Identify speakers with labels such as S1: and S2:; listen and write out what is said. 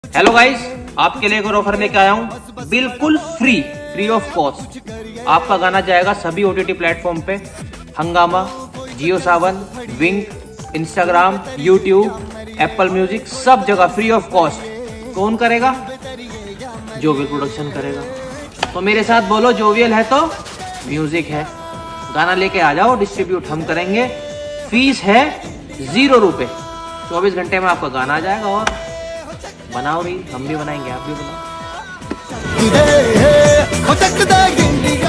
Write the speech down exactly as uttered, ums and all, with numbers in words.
S1: Hello guys, आपके लिए एक और ऑफर लेके आया हूँ, बिल्कुल फ्री फ्री ऑफ कॉस्ट। आपका गाना जाएगा सभी ओटीटी प्लेटफॉर्म पे, Hungama, Jio Saavn, Wynk, Instagram, YouTube, Apple Music, सब जगह फ्री ऑफ कॉस्ट। कौन करेगा? जोवियल प्रोडक्शन करेगा। तो मेरे साथ बोलो, जोवियल है तो म्यूजिक है। गाना लेके आ जाओ, डिस्ट्रीब्यूट हम करेंगे। फीस है जीरो रुपए। चौबीस घंटे में आपका गाना आ जाएगा और बनाओ रही, हम भी बनाएंगे, आप भी बनाओ।